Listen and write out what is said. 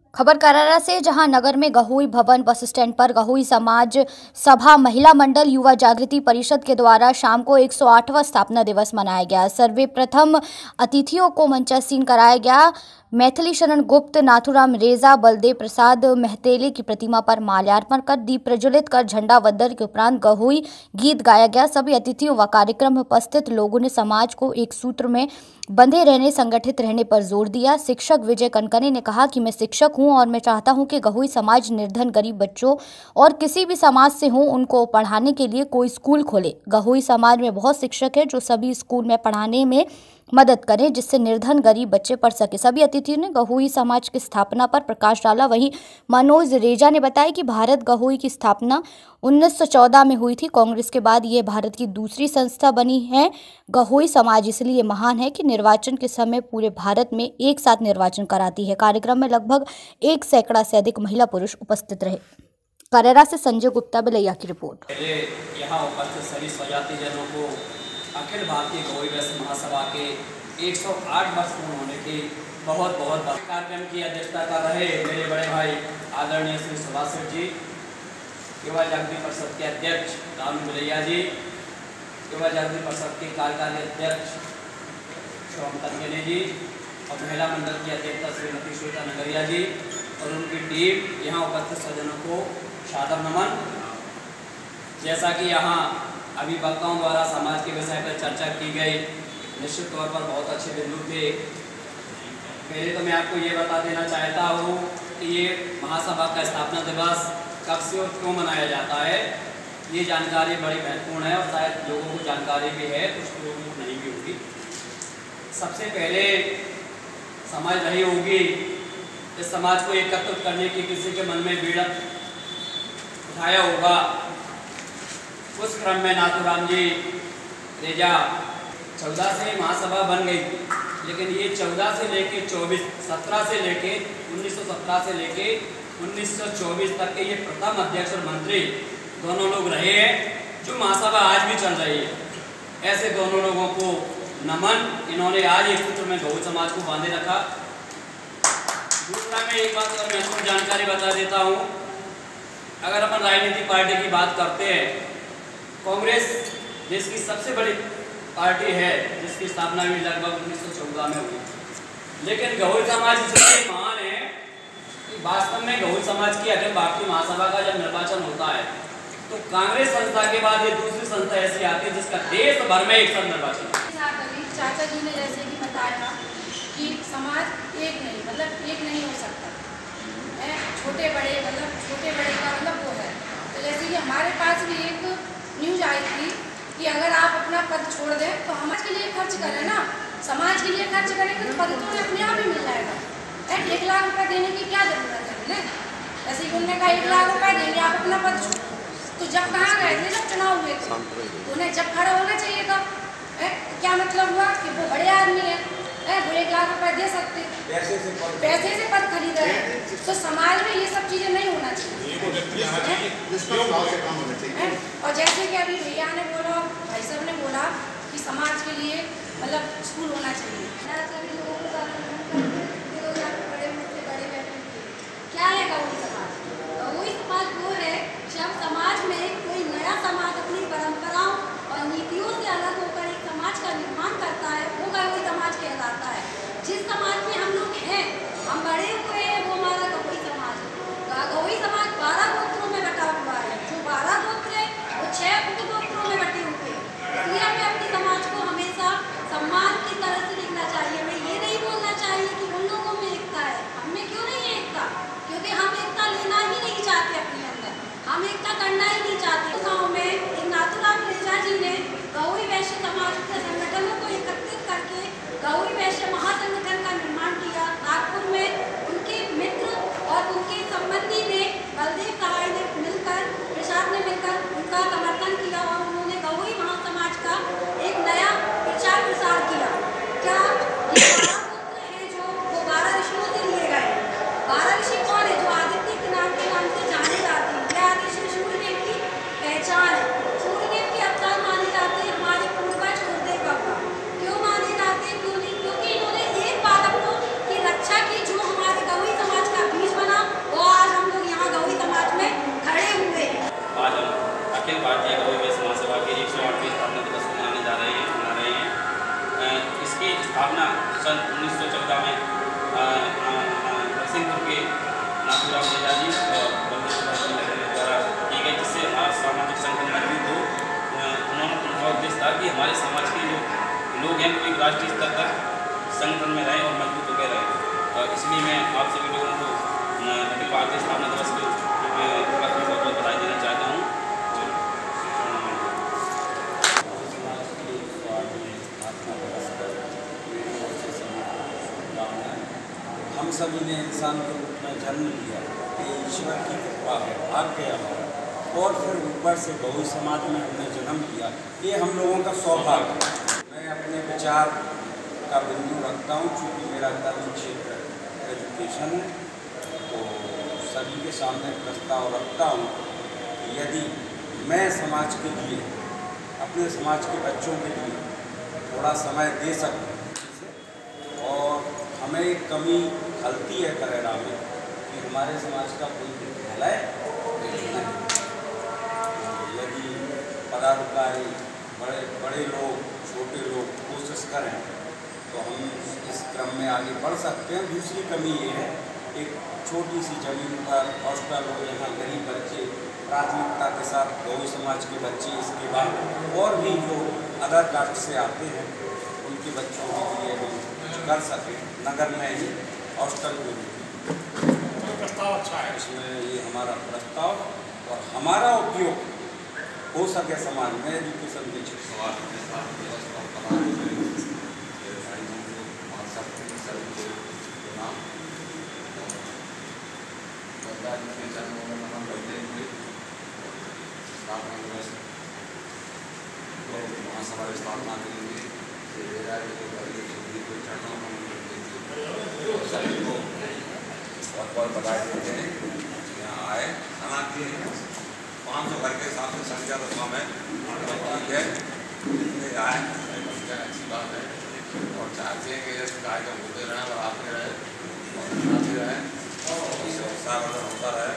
खबर करारा से, जहां नगर में गहोई भवन बस स्टैंड पर गहोई समाज सभा महिला मंडल युवा जागृति परिषद के द्वारा शाम को 108वां स्थापना दिवस मनाया गया। सर्वप्रथम अतिथियों को मंचासीन कराया गया। मैथिली शरण गुप्त, नाथुराम रेजा, बलदेव प्रसाद महतेले की प्रतिमा पर माल्यार्पण कर दीप प्रज्वलित कर झंडा वंदन के उपरांत गहोई गीत गाया गया। सभी अतिथियों व कार्यक्रम में उपस्थित लोगों ने समाज को एक सूत्र में बंधे रहने, संगठित रहने पर जोर दिया। शिक्षक विजय कनकने ने कहा कि मैं शिक्षक हूं और मैं चाहता हूं कि गहोई समाज निर्धन गरीब बच्चों और किसी भी समाज से हो, उनको पढ़ाने के लिए कोई स्कूल खोले। गहोई समाज में बहुत शिक्षक है जो सभी स्कूल में पढ़ाने में मदद करें, जिससे निर्धन गरीब बच्चे पढ़ सके। सभी अतिथियों ने गहोई समाज की स्थापना पर प्रकाश डाला। वहीं मनोज रेजा ने बताया कि भारत गहोई की स्थापना 1914 में हुई थी। कांग्रेस के बाद ये भारत की दूसरी संस्था बनी है। गहोई समाज इसलिए महान है कि निर्वाचन के समय पूरे भारत में एक साथ निर्वाचन कराती है। कार्यक्रम में लगभग 1 सैकड़ा से अधिक महिला पुरुष उपस्थित रहे। करेरा से संजय गुप्ता बलैया की रिपोर्ट। यहाँ उपस्थित सभी स्वजाति जनों को अखिल भारतीय गहोई वैश्य महासभा के 108 वर्ष पूर्ण होने की बहुत बहुत कार्यक्रम की अध्यक्षता कर रहे मेरे बड़े भाई आदरणीय श्री सुभाष जी, युवा जागृति परिषद के अध्यक्ष रानू बलैया जी, युवा जागृति परिषद के कार्यकारी अध्यक्ष शोम तनगेले जी और महिला मंडल की अध्यक्षा श्रीमती श्वेता नगरिया जी और उनकी टीम, यहाँ उपस्थित सज्जनों को सादर नमन। जैसा कि यहाँ अभिवक्ताओं द्वारा समाज के विषय पर चर्चा की गई, निश्चित तौर पर बहुत अच्छे बिंदु थे। पहले तो मैं आपको ये बता देना चाहता हूँ कि ये महासभा का स्थापना दिवस कब से और क्यों मनाया जाता है। ये जानकारी बड़ी महत्वपूर्ण है और शायद लोगों को जानकारी भी है, कुछ लोगों को नहीं भी होगी। सबसे पहले समझ रही होगी इस समाज को एकत्रित करने की किसी के मन में बीड़ा उठाया होगा। उस क्रम में नाथुराम जी रेजा 14 से महासभा बन गई, लेकिन ये 14 से लेके 24, 17 से लेके 1917 से लेके 1924 तक के ये प्रथम अध्यक्ष और मंत्री दोनों लोग रहे हैं, जो महासभा आज भी चल रही है। ऐसे दोनों लोगों को नमन। इन्होंने आज एक सूत्र में गहोई समाज को बांधे रखा। दूसरा, मैं एक बात और महत्वपूर्ण जानकारी बता देता हूँ। अगर अपन राजनीतिक पार्टी की बात करते हैं, कांग्रेस देश की सबसे बड़ी पार्टी है जिसकी स्थापना भी लगभग 1914 में हुई, लेकिन गहोई समाज इसलिए महान है कि वास्तव में गहोई समाज की अखिल भारतीय महासभा का जब निर्वाचन होता है तो कांग्रेस संस्था के बाद ये दूसरी संस्था ऐसी आती है जिसका देश भर में एक साथ निर्वाचन। चाचा जी ने जैसे कि बताया कि समाज एक नहीं हो सकता, छोटे बड़े का मतलब वो है। तो जैसे कि हमारे पास भी एक न्यूज आई थी कि अगर आप अपना पद छोड़ दें तो समाज के लिए खर्च करें ना, समाज के लिए खर्च करेंगे तो पद तो अपने आप ही मिल जाएगा। 1 लाख रुपए देने की क्या जरूरत है उन्हें? ऐसे ही उन्होंने कहा 1 लाख रुपए देंगे, आप अपना पद छोड़। तो जब कहाँ गए थे, जब चुनाव हुए थे, उन्हें जब खड़ा होना चाहिए था। क्या मतलब हुआ कि वो बड़े आदमी है, वो 1 लाख रुपए दे सकते, पैसे से पद खरीद रहे हैं। तो समाज में ये सब चीजें नहीं होना चाहिए। और जैसे कि अभी भैया ने बोला, भाई साहब ने बोला कि समाज के लिए मतलब स्कूल होना चाहिए। क्या है गहोई समाज? गहोई समाज वो है जब समाज में कोई नया समाज अपनी परंपराओं और नीतियों से अलग होकर एक समाज का निर्माण करता है, वो गहोई समाज कहलाता है। जिस समाज में हम लोग हैं, हम बड़े हुए हैं, वो हमारा गहोई समाज है। गहोई समाज 12 गोत्रों में बटा हुआ है। जो 12 गोत्र है वो 6 उपगोत्रों में बटे हुए हैं। इसलिए हमें अपने समाज को हमेशा सम्मान की तरह से देखना चाहिए। हमें ये नहीं बोलना चाहिए कि उन लोगों में एकता है। लोग हैं वो एक राष्ट्रीय स्तर तक संगठन में रहें और मजबूत होकर रहें। इसलिए मैं आप सभी लोगों को अखिल भारतीय स्थापना दिवस के बहुत बहुत बधाई देना चाहता हूँ। हम सभी ने इंसान के रूप में जन्म लिया, ये ईश्वर की कृपा है, भाग्य है हमारा, और फिर ऊपर से बहु समाज में हमने जन्म लिया, ये हम लोगों का सौभाग्य है। मैं अपने विचार का बिंदु रखता हूँ, चूँकि मेरा कर्म क्षेत्र एजुकेशन है, तो सभी के सामने प्रस्ताव रखता हूँ कि यदि मैं समाज के लिए, अपने समाज के बच्चों के लिए थोड़ा समय दे सकूँ, और हमें एक कमी खलती है करेरा में कि हमारे समाज का कोई विद्यालय नहीं। यदि पदाधिकारी, बड़े लोग, छोटे लोग कोशिश करें तो हम इस क्रम में आगे बढ़ सकते हैं। दूसरी कमी ये है, एक छोटी सी ज़मीन पर हॉस्टल हो, यहाँ गरीब बच्चे प्राथमिकता के साथ गौ समाज के बच्चे, इसके बाद और भी जो अदर कास्ट से आते हैं उनके बच्चों के लिए हम कर सकें, नगर में ही हॉस्टल के रूप में प्रस्ताव अच्छा है। इसमें ये हमारा प्रस्ताव और हमारा उपयोग हो सके समाज में एजुकेशन के महासभा स्थापना के लिए सभी को बहुत बहुत बधाई देते हैं। यहाँ आए खाना के 500 घर के हिसाब से संख्या तो कम है, ठीक है, इतने आए अच्छी बात है, और चाहते हैं कि कार्यक्रम होते रहें और आते रहें और बनाते रहें, इससे उत्साह होता रहे।